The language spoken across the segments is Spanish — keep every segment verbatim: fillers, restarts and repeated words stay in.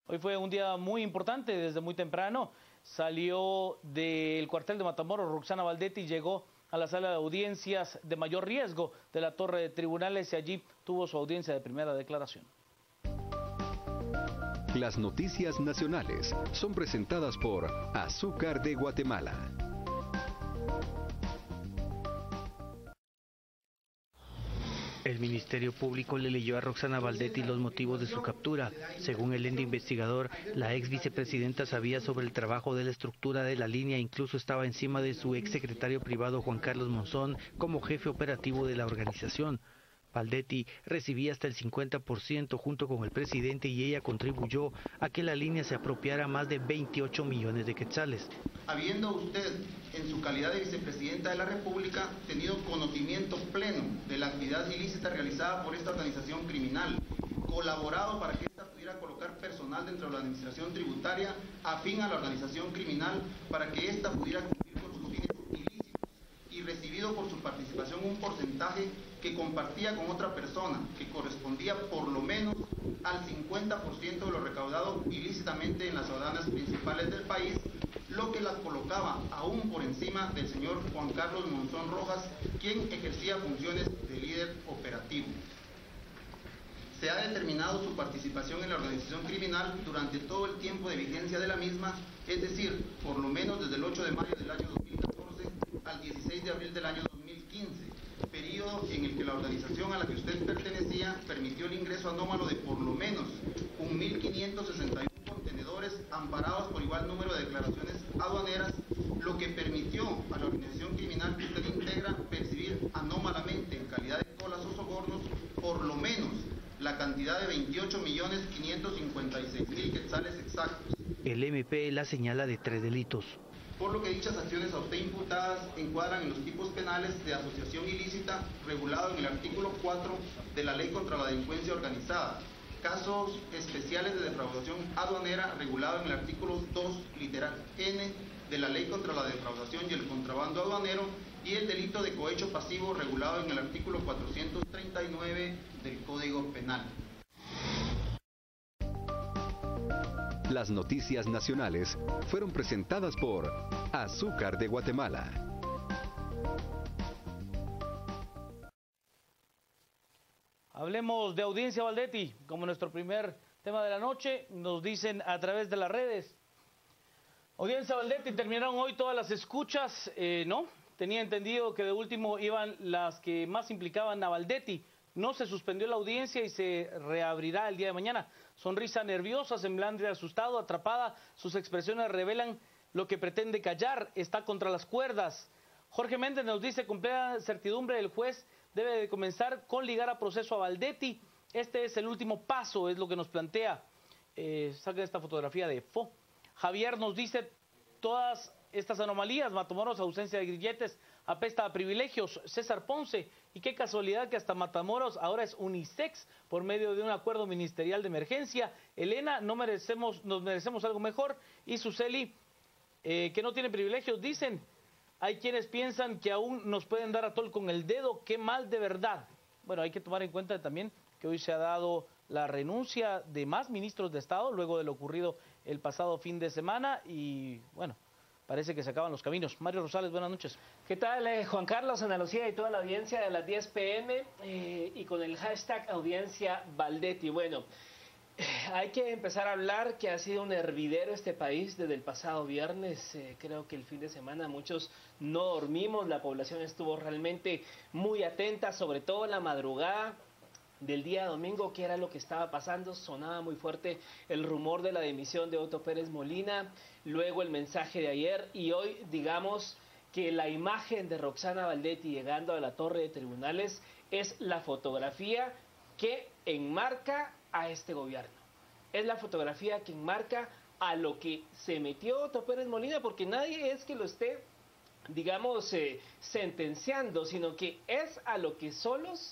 Hoy fue un día muy importante, desde muy temprano salió del cuartel de Matamoros Roxana Baldetti y llegó a la sala de audiencias de mayor riesgo de la torre de tribunales y allí tuvo su audiencia de primera declaración. Las noticias nacionales son presentadas por Azúcar de Guatemala. El Ministerio Público le leyó a Roxana Baldetti los motivos de su captura. Según el ente investigador, la ex vicepresidenta sabía sobre el trabajo de la estructura de la línea e incluso estaba encima de su ex secretario privado Juan Carlos Monzón como jefe operativo de la organización. Baldetti recibía hasta el cincuenta por ciento junto con el presidente y ella contribuyó a que la línea se apropiara más de veintiocho millones de quetzales. Habiendo usted, en su calidad de vicepresidenta de la República, tenido conocimiento pleno de la actividad ilícita realizada por esta organización criminal, colaborado para que ésta pudiera colocar personal dentro de la administración tributaria afín a la organización criminal para que ésta pudiera cumplir con sus fines ilícitos y recibido por su participación un porcentaje que compartía con otra persona, que correspondía por lo menos al cincuenta por ciento de lo recaudado ilícitamente en las aduanas principales del país, lo que la colocaba aún por encima del señor Juan Carlos Monzón Rojas, quien ejercía funciones de líder operativo. Se ha determinado su participación en la organización criminal durante todo el tiempo de vigencia de la misma, es decir, por lo menos desde el ocho de mayo del año dos mil catorce al dieciséis de abril del año dos mil quince, periodo en el que la organización a la que usted pertenecía permitió el ingreso anómalo de por lo menos mil quinientos sesenta y uno contenedores amparados por igual número de declaraciones aduaneras, lo que permitió a la organización criminal que usted integra percibir anómalamente en calidad de colas o sobornos por lo menos la cantidad de veintiocho millones quinientos cincuenta y seis mil quetzales exactos. El M P la señala de tres delitos. Por lo que dichas acciones a usted imputadas encuadran en los tipos penales de asociación ilícita regulado en el artículo cuatro de la Ley contra la Delincuencia Organizada, casos especiales de defraudación aduanera regulado en el artículo dos, literal N de la Ley contra la Defraudación y el Contrabando Aduanero y el delito de cohecho pasivo regulado en el artículo cuatrocientos treinta y nueve del Código Penal. Las noticias nacionales fueron presentadas por Azúcar de Guatemala. Hablemos de audiencia Baldetti, como nuestro primer tema de la noche, nos dicen a través de las redes. Audiencia Baldetti, terminaron hoy todas las escuchas, eh, ¿no? Tenía entendido que de último iban las que más implicaban a Baldetti. No se suspendió la audiencia y se reabrirá el día de mañana. Sonrisa nerviosa, semblante asustado, atrapada, sus expresiones revelan lo que pretende callar, está contra las cuerdas. Jorge Méndez nos dice, con plena certidumbre el juez debe de comenzar con ligar a proceso a Baldetti. Este es el último paso, es lo que nos plantea. Eh, saquen esta fotografía de F O. Javier nos dice, todas estas anomalías, Matamoros, ausencia de grilletes, apesta a privilegios. César Ponce, y qué casualidad que hasta Matamoros ahora es unisex por medio de un acuerdo ministerial de emergencia. Elena, no merecemos, nos merecemos algo mejor. Y Suseli, eh, que no tiene privilegios, dicen. Hay quienes piensan que aún nos pueden dar a tol con el dedo, qué mal de verdad. Bueno, hay que tomar en cuenta también que hoy se ha dado la renuncia de más ministros de Estado luego de lo ocurrido el pasado fin de semana y bueno, parece que se acaban los caminos. Mario Rosales, buenas noches. ¿Qué tal, eh, Juan Carlos, Ana Lucía y toda la audiencia de las diez pe eme eh, y con el hashtag audiencia Baldetti? Bueno, eh, hay que empezar a hablar que ha sido un hervidero este país desde el pasado viernes. Eh, creo que el fin de semana muchos no dormimos, la población estuvo realmente muy atenta, sobre todo en la madrugada del día domingo, que era lo que estaba pasando. Sonaba muy fuerte el rumor de la dimisión de Otto Pérez Molina, luego el mensaje de ayer y hoy digamos que la imagen de Roxana Baldetti llegando a la torre de tribunales es la fotografía que enmarca a este gobierno. Es la fotografía que enmarca a lo que se metió Otto Pérez Molina, porque nadie es que lo esté, digamos, eh, sentenciando, sino que es a lo que solos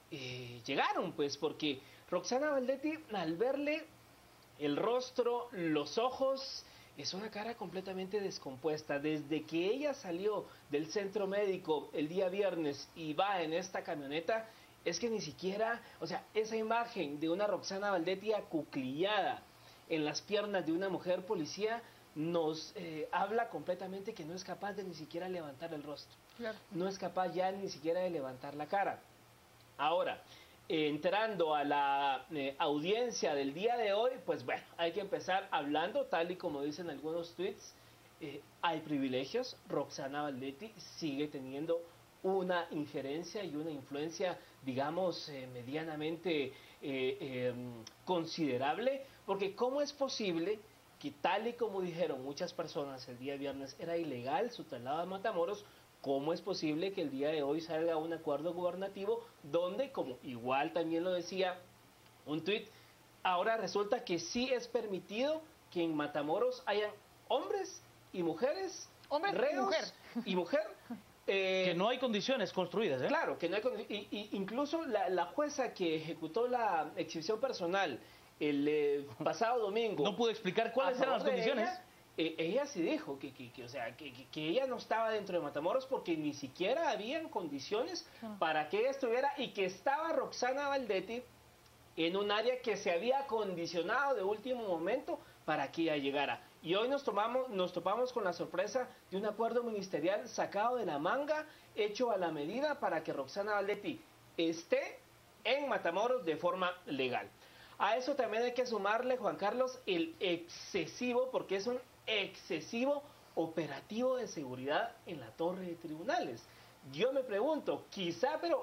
Eh, llegaron, pues, porque Roxana Baldetti, al verle el rostro, los ojos, es una cara completamente descompuesta. Desde que ella salió del centro médico el día viernes y va en esta camioneta, es que ni siquiera, o sea, esa imagen de una Roxana Baldetti acuclillada, en las piernas de una mujer policía, nos eh, habla completamente que no es capaz de ni siquiera levantar el rostro. Claro. No es capaz ya ni siquiera de levantar la cara. Ahora, eh, entrando a la eh, audiencia del día de hoy, pues bueno, hay que empezar hablando, tal y como dicen algunos tweets, eh, hay privilegios. Roxana Baldetti sigue teniendo una injerencia y una influencia, digamos, eh, medianamente eh, eh, considerable, porque ¿cómo es posible que, tal y como dijeron muchas personas el día viernes, era ilegal su traslado a Matamoros? ¿Cómo es posible que el día de hoy salga un acuerdo gubernativo donde, como igual también lo decía un tuit, ahora resulta que sí es permitido que en Matamoros hayan hombres y mujeres, Hombres y reos mujer. y mujer, eh, Que no hay condiciones construidas, ¿eh? Claro, que no hay condi- y, y incluso la, la jueza que ejecutó la exhibición personal el eh, pasado domingo. No pudo explicar cuáles a eran las favor de condiciones. Ella, eh, ella sí dijo que, que, que, o sea, que, que- que ella no estaba dentro de Matamoros porque ni siquiera habían condiciones Ah. para que ella estuviera, y que estaba Roxana Baldetti en un área que se había acondicionado de último momento para que ella llegara. Y hoy nos, tomamos, nos topamos con la sorpresa de un acuerdo ministerial sacado de la manga, hecho a la medida para que Roxana Baldetti esté en Matamoros de forma legal. A eso también hay que sumarle, Juan Carlos, el excesivo, porque es un excesivo operativo de seguridad en la torre de tribunales. Yo me pregunto, quizá, pero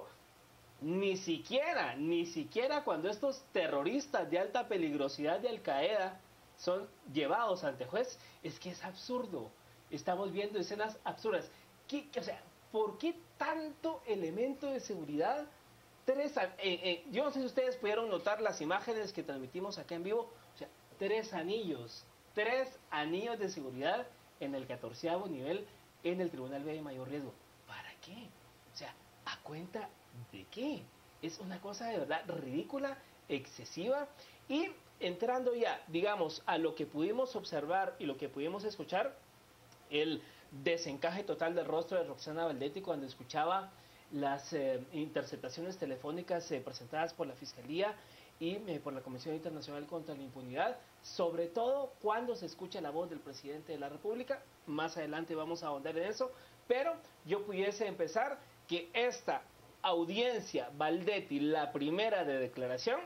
ni siquiera, ni siquiera cuando estos terroristas de alta peligrosidad de Al Qaeda son llevados ante juez, es que es absurdo. Estamos viendo escenas absurdas. ¿Qué, qué, o sea, ¿por qué tanto elemento de seguridad? Tres, eh, eh, yo no sé si ustedes pudieron notar las imágenes que transmitimos acá en vivo. O sea, tres anillos, tres anillos de seguridad en el catorceavo nivel en el Tribunal B de Mayor Riesgo. ¿Para qué? O sea, ¿a cuenta de qué? Es una cosa de verdad ridícula, excesiva. Y entrando ya, digamos, a lo que pudimos observar y lo que pudimos escuchar, el desencaje total del rostro de Roxana Baldetti cuando escuchaba las eh, interceptaciones telefónicas eh, presentadas por la Fiscalía y eh, por la Comisión Internacional contra la Impunidad, sobre todo cuando se escucha la voz del presidente de la República. Más adelante vamos a ahondar en eso, pero yo pudiese empezar que esta audiencia Baldetti, la primera de declaración,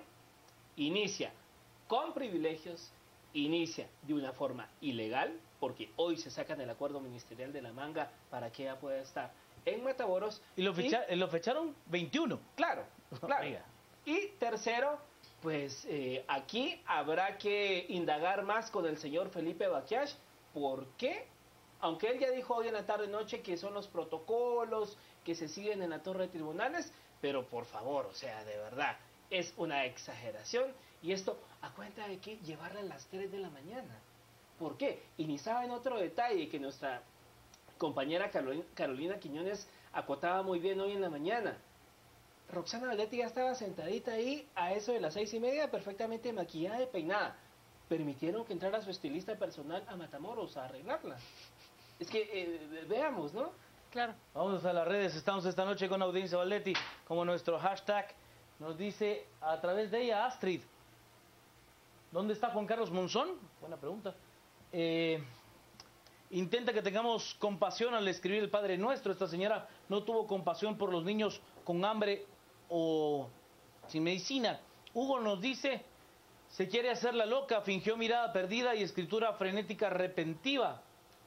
inicia con privilegios, inicia de una forma ilegal, porque hoy se sacan el acuerdo ministerial de la manga para que ella pueda estar en Matamoros. Y lo, fecha, y, lo fecharon veintiuno. Claro, claro. Oiga. Y tercero, pues eh, aquí habrá que indagar más con el señor Felipe Baquiach. ¿Por qué? Aunque él ya dijo hoy en la tarde-noche que son los protocolos que se siguen en la torre de tribunales, pero por favor, o sea, de verdad, es una exageración. Y esto, ¿a cuenta de qué? Llevarla a las tres de la mañana. ¿Por qué? Y ni saben otro detalle que nuestra compañera Carolina, Carolina Quiñones acotaba muy bien hoy en la mañana. Roxana Baldetti ya estaba sentadita ahí a eso de las seis y media, perfectamente maquillada y peinada. Permitieron que entrara su estilista personal a Matamoros a arreglarla. Es que, eh, veamos, ¿no? Claro. Vamos a las redes, estamos esta noche con Audiencia Baldetti, como nuestro hashtag nos dice a través de ella Astrid. ¿Dónde está Juan Carlos Monzón? Buena pregunta. Eh, intenta que tengamos compasión al escribir el Padre Nuestro. Esta señora no tuvo compasión por los niños con hambre o sin medicina. Hugo nos dice, se quiere hacer la loca, fingió mirada perdida y escritura frenética repentiva.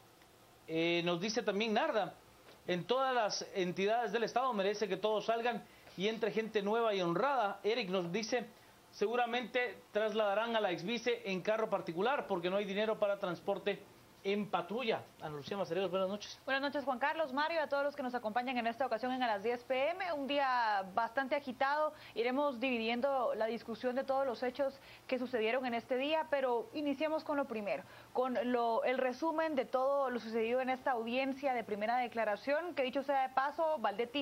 Eh, nos dice también Narda, en todas las entidades del Estado merece que todos salgan y entre gente nueva y honrada. Eric nos dice, seguramente trasladarán a la exvice en carro particular porque no hay dinero para transporte en patrulla. Ana Lucía Macereros, buenas noches. Buenas noches, Juan Carlos, Mario, a todos los que nos acompañan en esta ocasión en A las diez pe eme. Un día bastante agitado. Iremos dividiendo la discusión de todos los hechos que sucedieron en este día, pero iniciemos con lo primero, con lo, el resumen de todo lo sucedido en esta audiencia de primera declaración, que dicho sea de paso, Baldetti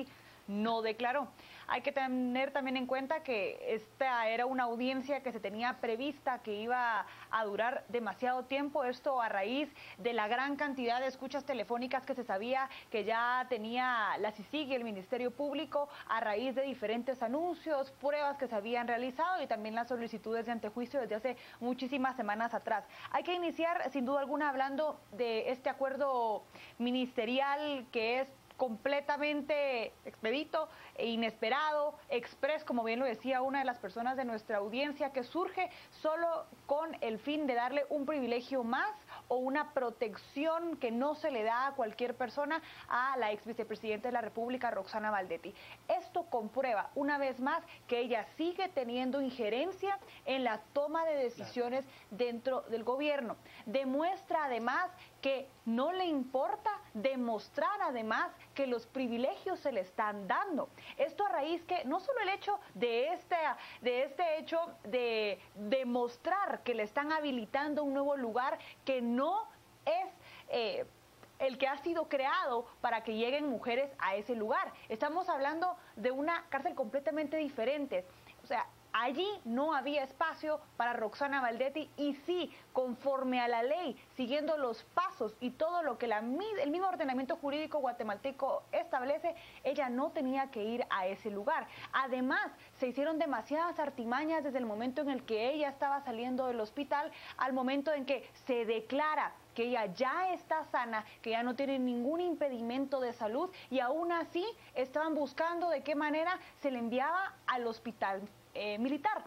no declaró. Hay que tener también en cuenta que esta era una audiencia que se tenía prevista que iba a durar demasiado tiempo, esto a raíz de la gran cantidad de escuchas telefónicas que se sabía que ya tenía la CICIG y el Ministerio Público a raíz de diferentes anuncios, pruebas que se habían realizado y también las solicitudes de antejuicio desde hace muchísimas semanas atrás. Hay que iniciar sin duda alguna hablando de este acuerdo ministerial que es completamente expedito e inesperado, express, como bien lo decía una de las personas de nuestra audiencia, que surge solo con el fin de darle un privilegio más o una protección que no se le da a cualquier persona a la ex vicepresidenta de la República, Roxana Baldetti. Esto comprueba una vez más que ella sigue teniendo injerencia en la toma de decisiones dentro del gobierno. Demuestra además que no le importa demostrar además que los privilegios se le están dando. Esto a raíz que no solo el hecho de este, de este hecho de demostrar que le están habilitando un nuevo lugar que no es eh, el que ha sido creado para que lleguen mujeres a ese lugar. Estamos hablando de una cárcel completamente diferente. O sea, allí no había espacio para Roxana Baldetti y sí, conforme a la ley, siguiendo los pasos y todo lo que la, el mismo ordenamiento jurídico guatemalteco establece, ella no tenía que ir a ese lugar. Además, se hicieron demasiadas artimañas desde el momento en el que ella estaba saliendo del hospital al momento en que se declara que ella ya está sana, que ya no tiene ningún impedimento de salud y aún así estaban buscando de qué manera se le enviaba al hospital Eh, militar.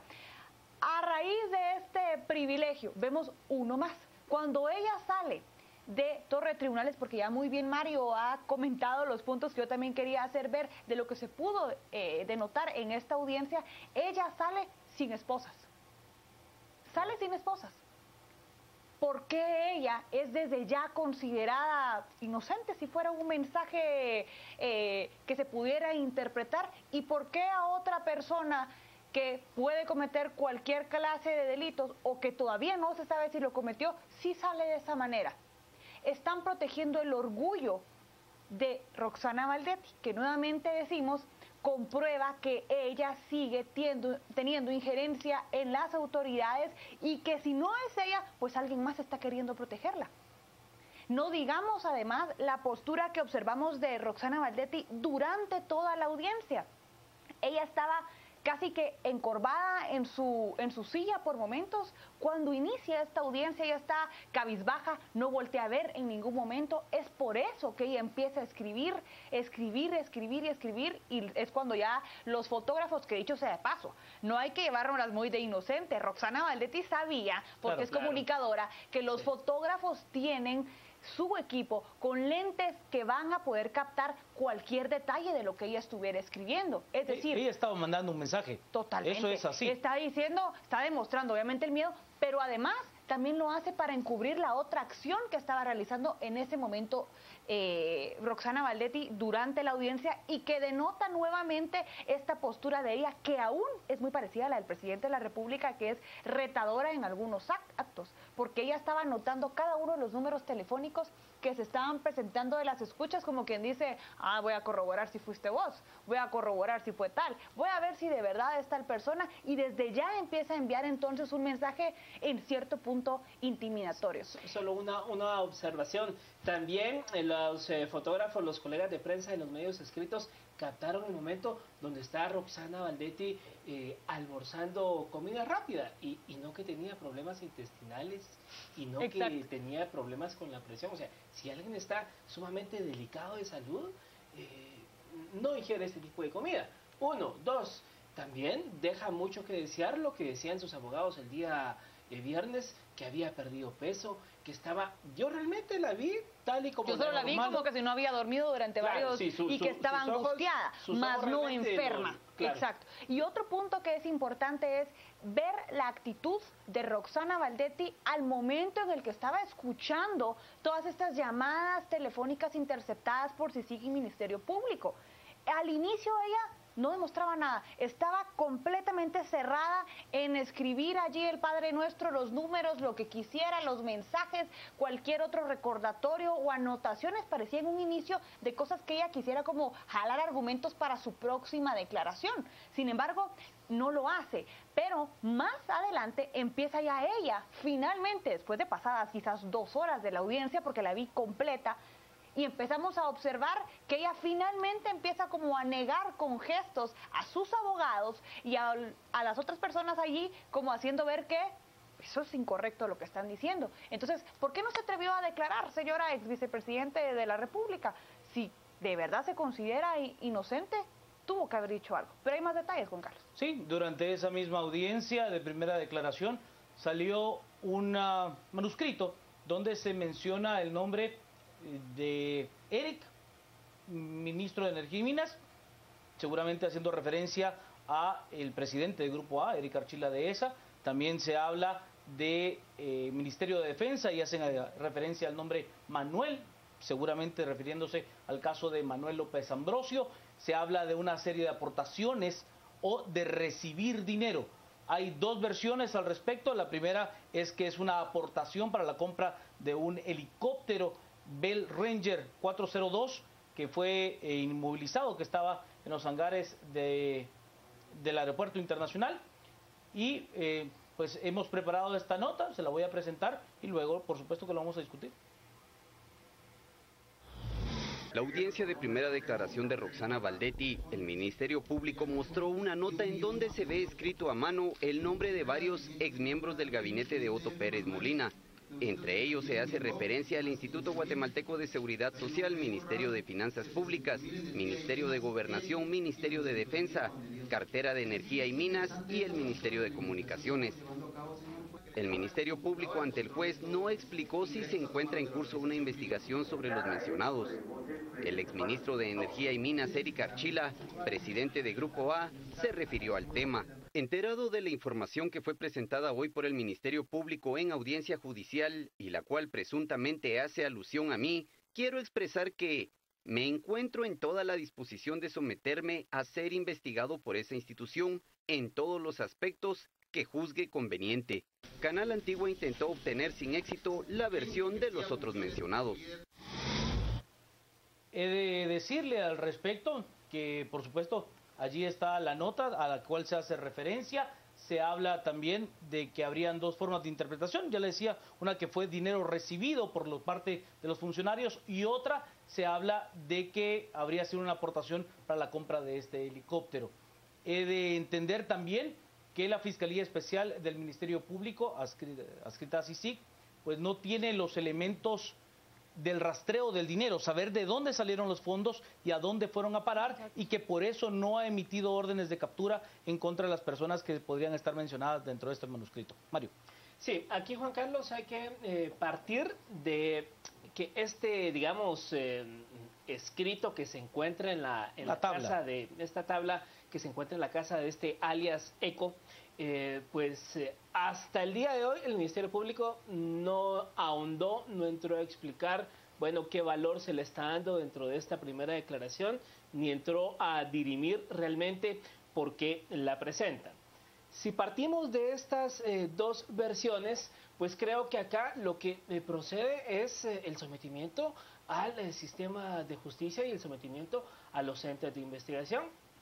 A raíz de este privilegio, vemos uno más. Cuando ella sale de Torre de Tribunales, porque ya muy bien Mario ha comentado los puntos que yo también quería hacer ver de lo que se pudo eh, denotar en esta audiencia, ella sale sin esposas. Sale sin esposas. ¿Por qué ella es desde ya considerada inocente si fuera un mensaje eh, que se pudiera interpretar? ¿Y por qué a otra persona que puede cometer cualquier clase de delitos o que todavía no se sabe si lo cometió, sí sale de esa manera? Están protegiendo el orgullo de Roxana Baldetti, que nuevamente decimos, comprueba que ella sigue tiendo, teniendo injerencia en las autoridades y que si no es ella, pues alguien más está queriendo protegerla. No digamos además la postura que observamos de Roxana Baldetti durante toda la audiencia. Ella estaba casi que encorvada en su, en su silla por momentos. Cuando inicia esta audiencia ella está cabizbaja, no voltea a ver en ningún momento. Es por eso que ella empieza a escribir, escribir, escribir y escribir, y es cuando ya los fotógrafos, que dicho sea de paso, no hay que llevárnoslas muy de inocente. Roxana Baldetti sabía, porque claro, es claro. comunicadora, que los sí. fotógrafos tienen su equipo con lentes que van a poder captar cualquier detalle de lo que ella estuviera escribiendo. Es decir, ella estaba mandando un mensaje. Totalmente. Eso es así. Está diciendo, está demostrando obviamente el miedo, pero además también lo hace para encubrir la otra acción que estaba realizando en ese momento eh, Roxana Baldetti durante la audiencia y que denota nuevamente esta postura de ella que aún es muy parecida a la del presidente de la República, que es retadora en algunos actos, porque ella estaba anotando cada uno de los números telefónicos que se estaban presentando de las escuchas, como quien dice, ah, voy a corroborar si fuiste vos, voy a corroborar si fue tal, voy a ver si de verdad es tal persona, y desde ya empieza a enviar entonces un mensaje en cierto punto intimidatorio. Solo una, una observación. También eh, los eh, fotógrafos, los colegas de prensa en los medios escritos captaron el momento donde está Roxana Baldetti eh, almorzando comida rápida y, y no que tenía problemas intestinales y no Exacto. que tenía problemas con la presión. O sea, si alguien está sumamente delicado de salud, eh, no ingiere este tipo de comida. Uno, dos, también deja mucho que desear lo que decían sus abogados el día eh, viernes, que había perdido peso, que estaba, yo realmente la vi tal y como Yo solo la vi normal. como que si no había dormido durante Claro, varios sí, su- y su- que estaba sus ojos- angustiada, sus más ojos no realmente enferma. no- claro. Exacto. Y otro punto que es importante es ver la actitud de Roxana Baldetti al momento en el que estaba escuchando todas estas llamadas telefónicas interceptadas por CICIG y Ministerio Público. Al inicio ella no demostraba nada, estaba completamente cerrada en escribir allí el Padre Nuestro, los números, lo que quisiera, los mensajes, cualquier otro recordatorio o anotaciones, parecía en un inicio de cosas que ella quisiera como jalar argumentos para su próxima declaración. Sin embargo, no lo hace, pero más adelante empieza ya ella, finalmente, después de pasadas quizás dos horas de la audiencia, porque la vi completa, y empezamos a observar que ella finalmente empieza como a negar con gestos a sus abogados y a, a las otras personas allí como haciendo ver que eso es incorrecto lo que están diciendo. Entonces, ¿por qué no se atrevió a declarar, señora ex vicepresidente de la República? Si de verdad se considera inocente, tuvo que haber dicho algo. Pero hay más detalles, Juan Carlos. Sí, durante esa misma audiencia de primera declaración salió un uh, manuscrito donde se menciona el nombre de Eric, ministro de Energía y Minas, seguramente haciendo referencia a el presidente del Grupo A, Eric Archila de E S A. También se habla de eh, Ministerio de Defensa y hacen referencia al nombre Manuel, seguramente refiriéndose al caso de Manuel López Ambrosio. Se habla de una serie de aportaciones o de recibir dinero. Hay dos versiones al respecto. La primera es que es una aportación para la compra de un helicóptero Bell Ranger cuatro cero dos que fue eh, inmovilizado, que estaba en los hangares de, del aeropuerto internacional. Y eh, pues hemos preparado esta nota, se la voy a presentar y luego por supuesto que lo vamos a discutir. La audiencia de primera declaración de Roxana Baldetti, el Ministerio Público mostró una nota en donde se ve escrito a mano el nombre de varios exmiembros del gabinete de Otto Pérez Molina. Entre ellos se hace referencia al Instituto Guatemalteco de Seguridad Social, Ministerio de Finanzas Públicas, Ministerio de Gobernación, Ministerio de Defensa, Cartera de Energía y Minas y el Ministerio de Comunicaciones. El Ministerio Público ante el juez no explicó si se encuentra en curso una investigación sobre los mencionados. El exministro de Energía y Minas, Eric Archila, presidente de Grupo A, se refirió al tema. Enterado de la información que fue presentada hoy por el Ministerio Público en audiencia judicial y la cual presuntamente hace alusión a mí, quiero expresar que me encuentro en toda la disposición de someterme a ser investigado por esa institución en todos los aspectos que juzgue conveniente. Canal Antigua intentó obtener sin éxito la versión de los otros mencionados. He de decirle al respecto que, por supuesto, allí está la nota a la cual se hace referencia. Se habla también de que habrían dos formas de interpretación. Ya le decía, una que fue dinero recibido por la parte de los funcionarios y otra se habla de que habría sido una aportación para la compra de este helicóptero. He de entender también que la Fiscalía Especial del Ministerio Público, adscrita a C I C I C, pues no tiene los elementos del rastreo del dinero, saber de dónde salieron los fondos y a dónde fueron a parar, y que por eso no ha emitido órdenes de captura en contra de las personas que podrían estar mencionadas dentro de este manuscrito. Mario. Sí, aquí, Juan Carlos, hay que eh, partir de que este, digamos, eh, escrito que se encuentra en la, en la, la tabla. casa de esta tabla que se encuentra en la casa de este alias Eco, eh, pues eh, hasta el día de hoy el Ministerio Público no ahondó, no entró a explicar, bueno, qué valor se le está dando dentro de esta primera declaración, ni entró a dirimir realmente por qué la presentan. Si partimos de estas eh, dos versiones, pues creo que acá lo que eh, procede es eh, el sometimiento al eh, sistema de justicia y el sometimiento a los entes de investigación.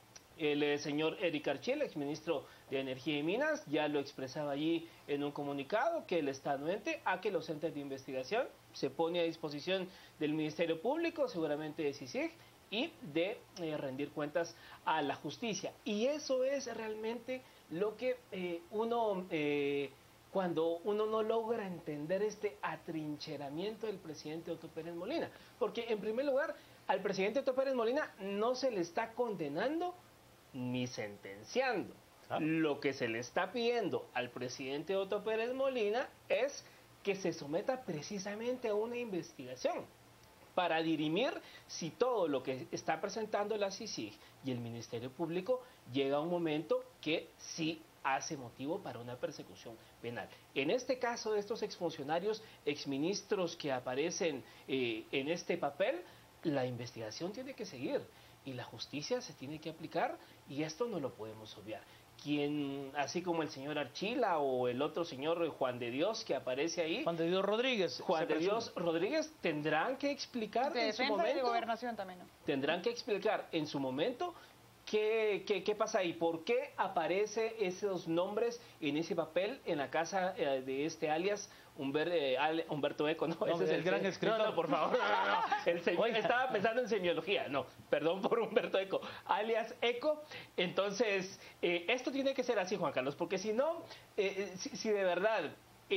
El eh, señor Eric Archila, exministro de Energía y Minas, ya lo expresaba allí en un comunicado que él está anuente a que los entes de investigación se pone a disposición del Ministerio Público, seguramente de C I C I C, y de eh, rendir cuentas a la justicia. Y eso es realmente lo que eh, uno, eh, cuando uno no logra entender este atrincheramiento del presidente Otto Pérez Molina. Porque en primer lugar, al presidente Otto Pérez Molina no se le está condenando ni sentenciando. ¿Ah? Lo que se le está pidiendo al presidente Otto Pérez Molina es que se someta precisamente a una investigación para dirimir si todo lo que está presentando la C I C I C y el Ministerio Público llega a un momento que sí hace motivo para una persecución penal. En este caso de estos exfuncionarios, exministros que aparecen eh, en este papel, la investigación tiene que seguir. y la justicia se tiene que aplicar y esto no lo podemos obviar. Quien, así como el señor Archila o el otro señor Juan de Dios que aparece ahí, Juan de Dios Rodríguez, Juan de Dios Rodríguez, tendrán que explicar de en su defensa momento, y de gobernación también, ¿no? Tendrán que explicar en su momento qué, qué, qué pasa ahí, por qué aparece esos nombres en ese papel en la casa eh, de este alias Humber, eh, Ale, Humberto Eco, ¿no? no Ese es el el gran se... escritor. No, no, por favor, no, no, no. El señor, Oiga. estaba pensando en semiología, no, perdón por Humberto Eco, alias Eco. Entonces, eh, esto tiene que ser así, Juan Carlos, porque si no, eh, si, si de verdad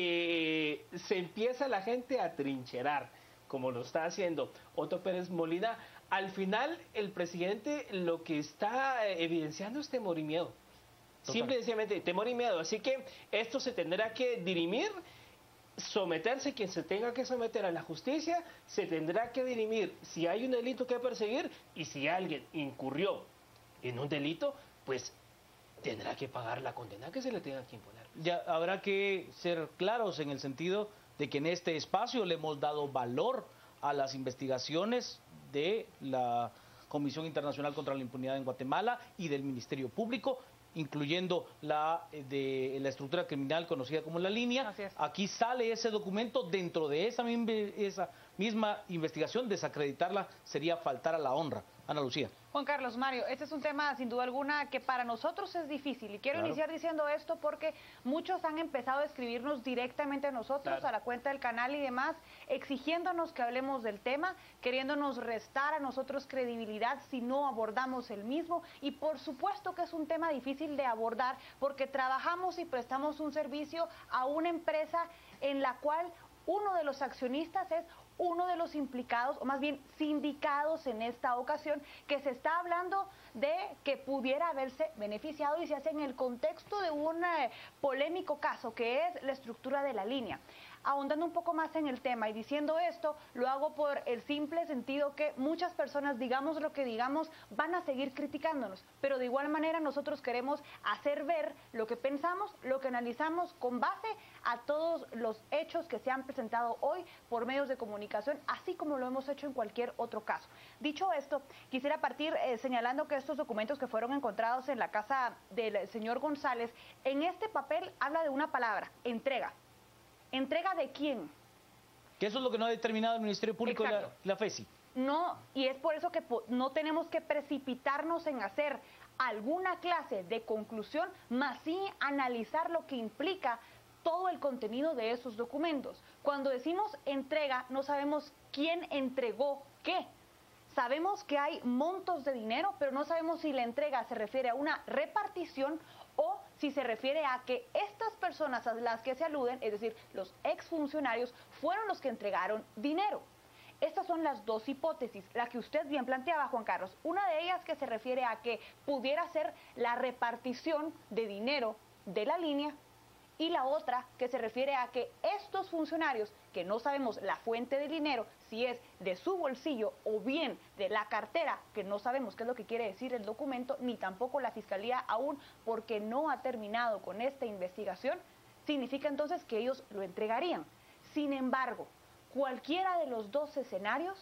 eh, se empieza la gente a trincherar, como lo está haciendo Otto Pérez Molina, al final el presidente lo que está evidenciando es temor y miedo. Total. Simple y sencillamente temor y miedo. Así que esto se tendrá que dirimir, someterse quien se tenga que someter a la justicia, se tendrá que dirimir si hay un delito que perseguir y si alguien incurrió en un delito, pues tendrá que pagar la condena que se le tenga que imponer. Ya habrá que ser claros en el sentido de que en este espacio le hemos dado valor a las investigaciones de la Comisión Internacional contra la Impunidad en Guatemala y del Ministerio Público, incluyendo la de la estructura criminal conocida como La Línea. Así es. Aquí sale ese documento, dentro de esa, esa misma investigación, desacreditarla sería faltar a la honra. Ana Lucía. Juan Carlos, Mario, este es un tema sin duda alguna que para nosotros es difícil y quiero Claro. iniciar diciendo esto porque muchos han empezado a escribirnos directamente a nosotros, Claro. a la cuenta del canal y demás, exigiéndonos que hablemos del tema, queriéndonos restar a nosotros credibilidad si no abordamos el mismo, y por supuesto que es un tema difícil de abordar porque trabajamos y prestamos un servicio a una empresa en la cual uno de los accionistas es uno de los implicados, o más bien sindicados en esta ocasión, que se está hablando de que pudiera haberse beneficiado y se hace en el contexto de un eh, polémico caso que es la estructura de La Línea. Ahondando un poco más en el tema y diciendo esto, lo hago por el simple sentido que muchas personas, digamos lo que digamos, van a seguir criticándonos, pero de igual manera nosotros queremos hacer ver lo que pensamos, lo que analizamos con base a todos los hechos que se han presentado hoy por medios de comunicación, así como lo hemos hecho en cualquier otro caso. Dicho esto, quisiera partir eh, señalando que estos documentos que fueron encontrados en la casa del señor González, en este papel habla de una palabra, entrega. ¿Entrega de quién? Que eso es lo que no ha determinado el Ministerio Público y la, Exacto. la FESI. No, y es por eso que no tenemos que precipitarnos en hacer alguna clase de conclusión, más sí analizar lo que implica todo el contenido de esos documentos. Cuando decimos entrega, no sabemos quién entregó qué. Sabemos que hay montos de dinero, pero no sabemos si la entrega se refiere a una repartición o si se refiere a que estas personas a las que se aluden, es decir, los exfuncionarios, fueron los que entregaron dinero. Estas son las dos hipótesis, la que usted bien planteaba, Juan Carlos. Una de ellas que se refiere a que pudiera ser la repartición de dinero de La Línea, y la otra que se refiere a que estos funcionarios, que no sabemos la fuente del dinero, si es de su bolsillo o bien de la cartera, que no sabemos qué es lo que quiere decir el documento, ni tampoco la Fiscalía aún, porque no ha terminado con esta investigación, significa entonces que ellos lo entregarían. Sin embargo, cualquiera de los dos escenarios,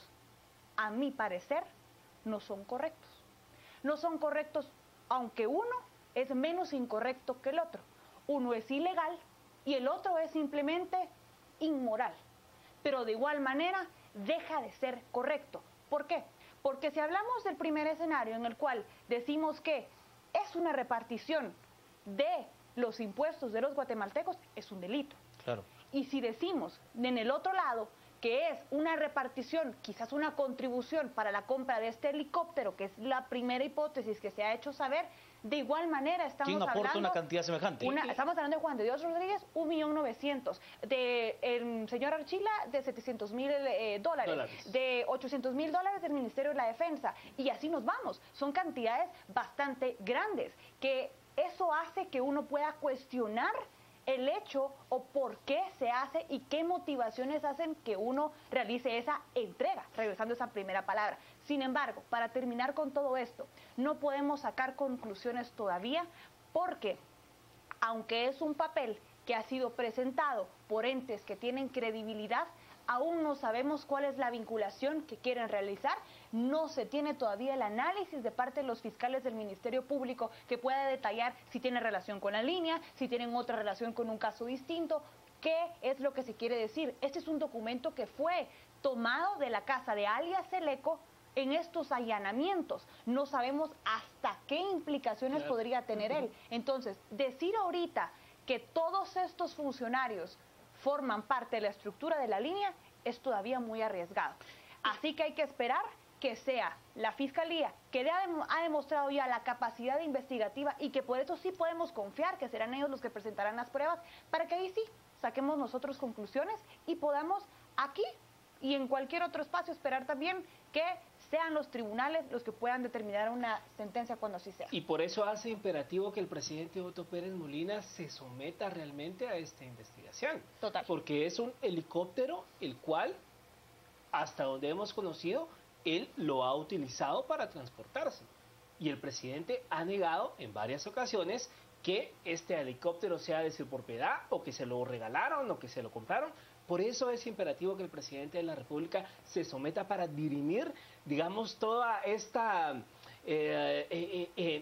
a mi parecer, no son correctos. No son correctos, aunque uno es menos incorrecto que el otro. Uno es ilegal y el otro es simplemente inmoral. Pero de igual manera deja de ser correcto. ¿Por qué? Porque si hablamos del primer escenario en el cual decimos que es una repartición de los impuestos de los guatemaltecos, es un delito. Claro. Y si decimos en el otro lado que es una repartición, quizás una contribución para la compra de este helicóptero, que es la primera hipótesis que se ha hecho saber, de igual manera estamos ¿Quién aporta hablando... una cantidad semejante? Una, estamos hablando de Juan de Dios Rodríguez, un millón novecientos, de el señor Archila, de setecientos mil eh, dólares, Dólares. de ochocientos mil dólares del Ministerio de la Defensa, y así nos vamos. Son cantidades bastante grandes, que eso hace que uno pueda cuestionar el hecho o por qué se hace y qué motivaciones hacen que uno realice esa entrega, regresando a esa primera palabra. Sin embargo, para terminar con todo esto, no podemos sacar conclusiones todavía porque, aunque es un papel que ha sido presentado por entes que tienen credibilidad, Aún no sabemos cuál es la vinculación que quieren realizar. No se tiene todavía el análisis de parte de los fiscales del Ministerio Público que pueda detallar si tiene relación con la línea, si tienen otra relación con un caso distinto. ¿Qué es lo que se quiere decir? Este es un documento que fue tomado de la casa de alias Seleco en estos allanamientos. No sabemos hasta qué implicaciones claro. podría tener él. Entonces, decir ahorita que todos estos funcionarios forman parte de la estructura de la línea es todavía muy arriesgado. Así que hay que esperar que sea la Fiscalía, que ha demostrado ya la capacidad investigativa y que por eso sí podemos confiar que serán ellos los que presentarán las pruebas, para que ahí sí saquemos nosotros conclusiones y podamos aquí y en cualquier otro espacio esperar también que sean los tribunales los que puedan determinar una sentencia cuando así sea. Y por eso hace imperativo que el presidente Otto Pérez Molina se someta realmente a esta investigación. Total. Porque es un helicóptero el cual, hasta donde hemos conocido, él lo ha utilizado para transportarse. Y el presidente ha negado en varias ocasiones que este helicóptero sea de su propiedad o que se lo regalaron o que se lo compraron. Por eso es imperativo que el presidente de la República se someta para dirimir, digamos, toda esta eh, eh, eh,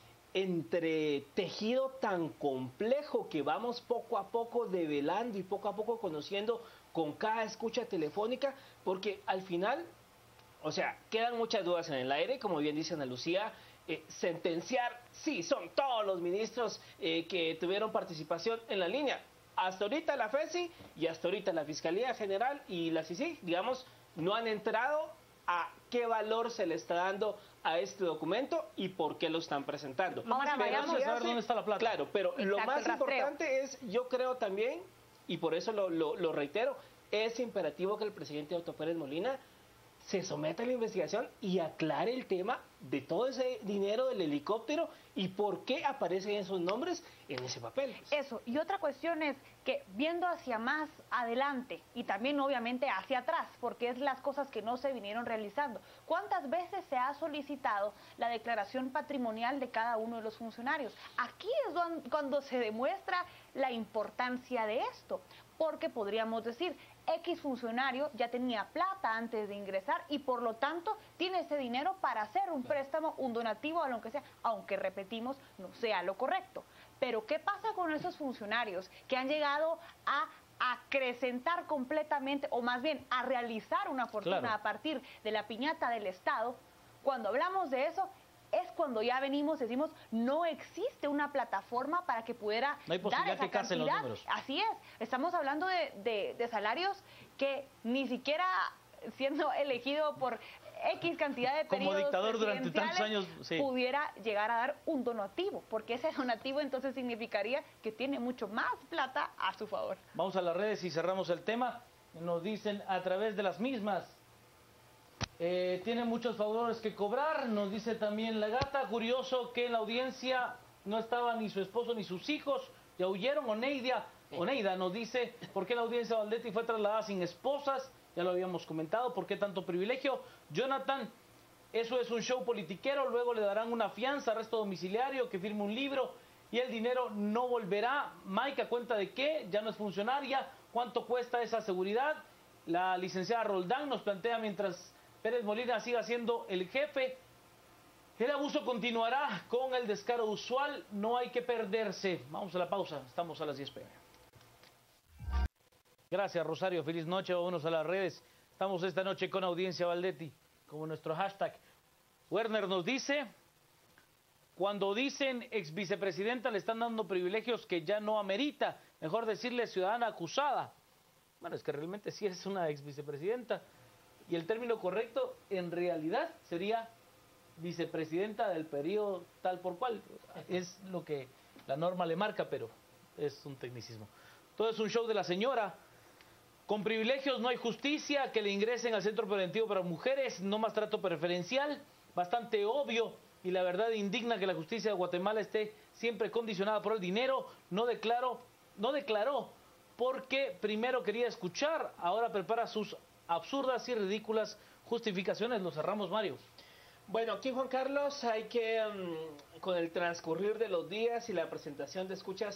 entretejido tan complejo que vamos poco a poco develando y poco a poco conociendo con cada escucha telefónica, porque al final, o sea, quedan muchas dudas en el aire, como bien dice Ana Lucía. Eh, sentenciar, sí, son todos los ministros eh, que tuvieron participación en la línea. Hasta ahorita la FESI y hasta ahorita la Fiscalía General y la C I C I, digamos, no han entrado a qué valor se le está dando a este documento y por qué lo están presentando. Ahora vayamos a saber dónde está la plata. Claro, pero exacto, lo más importante es, yo creo también, y por eso lo, lo, lo reitero, es imperativo que el presidente Otto Pérez Molina se someta a la investigación y aclare el tema de todo ese dinero del helicóptero y por qué aparecen esos nombres en ese papel. Eso, y otra cuestión es que viendo hacia más adelante y también obviamente hacia atrás, porque es las cosas que no se vinieron realizando, ¿cuántas veces se ha solicitado la declaración patrimonial de cada uno de los funcionarios? Aquí es donde, cuando se demuestra la importancia de esto, porque podríamos decir, X funcionario ya tenía plata antes de ingresar y por lo tanto tiene ese dinero para hacer un préstamo, un donativo, a lo que sea, aunque repetimos, no sea lo correcto. Pero ¿qué pasa con esos funcionarios que han llegado a acrecentar completamente, o más bien a realizar una fortuna claro. a partir de la piñata del Estado? Cuando hablamos de eso, es cuando ya venimos, decimos, no existe una plataforma para que pudiera no hay posibilidad dar esa que casen los números. Así es, estamos hablando de, de, de salarios que ni siquiera siendo elegido por X cantidad de periodos como dictador durante tantos años, sí. pudiera llegar a dar un donativo, porque ese donativo entonces significaría que tiene mucho más plata a su favor. Vamos a las redes y cerramos el tema. Nos dicen a través de las mismas. Eh, tiene muchos favores que cobrar, nos dice también la gata. Curioso que en la audiencia no estaba ni su esposo ni sus hijos, ya huyeron. Oneida, Oneida nos dice por qué la audiencia de Valdetti fue trasladada sin esposas, ya lo habíamos comentado, por qué tanto privilegio. Jonathan, eso es un show politiquero, luego le darán una fianza, arresto domiciliario, que firme un libro y el dinero no volverá. Mike, ¿a cuenta de qué? Ya no es funcionaria, ¿cuánto cuesta esa seguridad? La licenciada Roldán nos plantea mientras Pérez Molina siga siendo el jefe, el abuso continuará con el descaro usual, no hay que perderse. Vamos a la pausa, estamos a las diez pe eme. Gracias, Rosario, feliz noche, vámonos a las redes. Estamos esta noche con Audiencia Valdetti, como nuestro hashtag. Werner nos dice, cuando dicen ex vicepresidenta le están dando privilegios que ya no amerita, mejor decirle ciudadana acusada. Bueno, es que realmente sí es una ex vicepresidenta. Y el término correcto, en realidad, sería vicepresidenta del periodo tal por cual. Es lo que la norma le marca, pero es un tecnicismo. Todo es un show de la señora. Con privilegios no hay justicia, que le ingresen al centro preventivo para mujeres, no más trato preferencial, bastante obvio. Y la verdad indigna que la justicia de Guatemala esté siempre condicionada por el dinero. No declaró, no declaró, porque primero quería escuchar, ahora prepara sus absurdas y ridículas justificaciones. Lo cerramos, Mario. Bueno, aquí, Juan Carlos, hay que, um, con el transcurrir de los días y la presentación de escuchas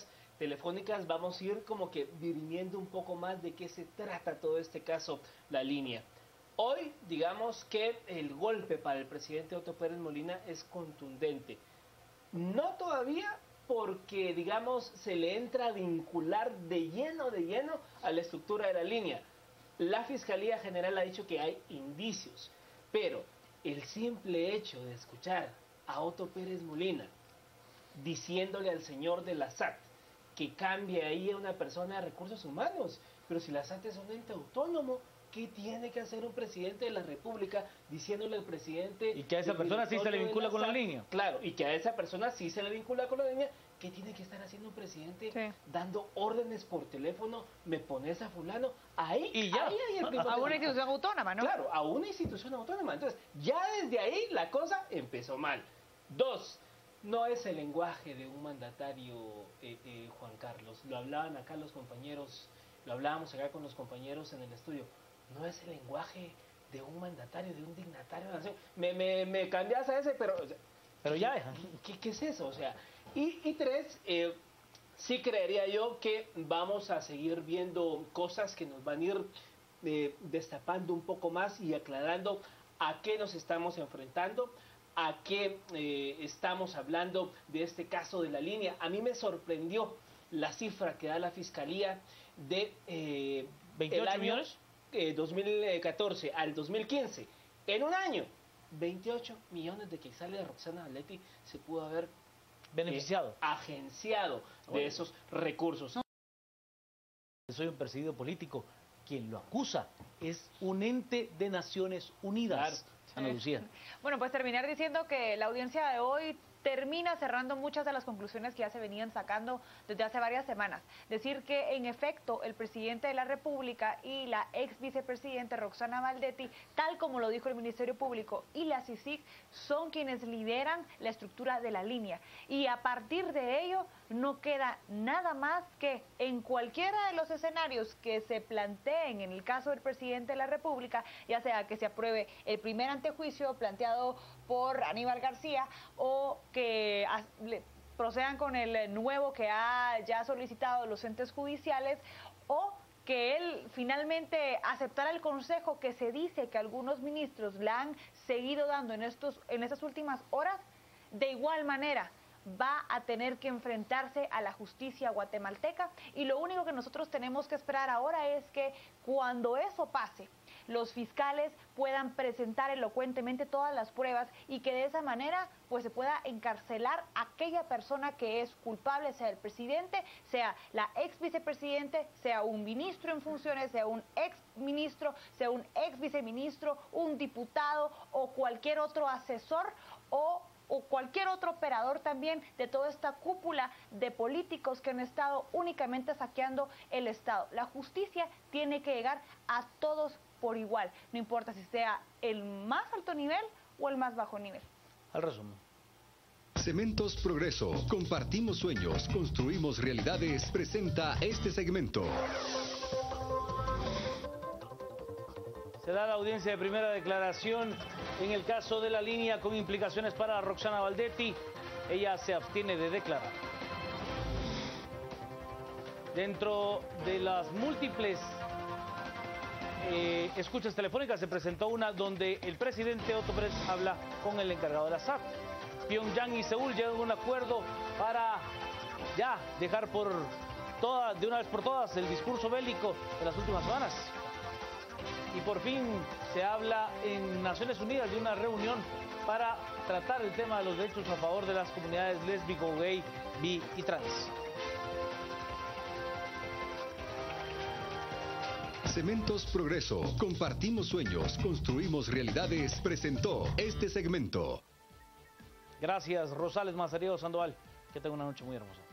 telefónicas vamos a ir como que dirimiendo un poco más de qué se trata todo este caso, La Línea. Hoy, digamos que el golpe para el presidente Otto Pérez Molina es contundente. No todavía porque, digamos, se le entra a vincular de lleno, de lleno a la estructura de La Línea. La Fiscalía General ha dicho que hay indicios, pero el simple hecho de escuchar a Otto Pérez Molina diciéndole al señor de la S A T que cambie ahí a una persona de recursos humanos, pero si la S A T es un ente autónomo, ¿qué tiene que hacer un presidente de la República diciéndole al presidente... Y que a esa persona sí se le vincula con la línea? Claro, y que a esa persona sí se le vincula con la línea. ¿Qué tiene que estar haciendo un presidente sí. dando órdenes por teléfono? Me pones a fulano, ahí, y ya. ahí hay el primer A una institución autónoma, ¿no? Claro, a una institución autónoma. Entonces, ya desde ahí la cosa empezó mal. Dos, no es el lenguaje de un mandatario, eh, eh, Juan Carlos. Lo hablaban acá los compañeros, lo hablábamos acá con los compañeros en el estudio. No es el lenguaje de un mandatario, de un dignatario de la nación. Me, me, me cambias a ese, pero... Pero ya... ¿Qué, qué, qué es eso? O sea... Y, y tres, eh, sí creería yo que vamos a seguir viendo cosas que nos van a ir eh, destapando un poco más y aclarando a qué nos estamos enfrentando, a qué eh, estamos hablando de este caso de La Línea. A mí me sorprendió la cifra que da la Fiscalía de eh, veintiocho el año, millones. Eh, dos mil catorce al dos mil quince. En un año, veintiocho millones de quetzales de Roxana Valdetti se pudo haber beneficiado, eh, agenciado bueno. de esos recursos. Soy un perseguido político. Quien lo acusa es un ente de Naciones Unidas. Claro. Ana Lucía. Bueno, pues terminar diciendo que la audiencia de hoy termina cerrando muchas de las conclusiones que ya se venían sacando desde hace varias semanas. Decir que, en efecto, el presidente de la República y la ex vicepresidenta Roxana Valdetti, tal como lo dijo el Ministerio Público y la C I C I C, son quienes lideran la estructura de La Línea. Y a partir de ello, no queda nada más que, en cualquiera de los escenarios que se planteen en el caso del presidente de la República, ya sea que se apruebe el primer antejuicio planteado por Aníbal García o que procedan con el nuevo que ha ya solicitado los entes judiciales, o que él finalmente aceptara el consejo que se dice que algunos ministros le han seguido dando en, estos, en estas últimas horas. De igual manera va a tener que enfrentarse a la justicia guatemalteca, y lo único que nosotros tenemos que esperar ahora es que cuando eso pase, los fiscales puedan presentar elocuentemente todas las pruebas y que de esa manera pues se pueda encarcelar a aquella persona que es culpable, sea el presidente, sea la ex vicepresidente, sea un ministro en funciones, sea un ex ministro, sea un ex viceministro, un diputado o cualquier otro asesor o o cualquier otro operador también de toda esta cúpula de políticos que han estado únicamente saqueando el Estado. La justicia tiene que llegar a todos por igual, no importa si sea el más alto nivel o el más bajo nivel. Al resumen. Cementos Progreso. Compartimos sueños, construimos realidades. Presenta este segmento. Se da la audiencia de primera declaración en el caso de La Línea con implicaciones para Roxana Valdetti. Ella se abstiene de declarar. Dentro de las múltiples eh, escuchas telefónicas se presentó una donde el presidente Otto Pérez habla con el encargado de la S A T. Pyongyang y Seúl llegan a un acuerdo para ya dejar por todas, de una vez por todas, el discurso bélico de las últimas semanas. Y por fin se habla en Naciones Unidas de una reunión para tratar el tema de los derechos a favor de las comunidades lésbico, gay, bi y trans. Cementos Progreso. Compartimos sueños, construimos realidades. Presentó este segmento. Gracias, Rosales Mazariego Sandoval. Que tenga una noche muy hermosa.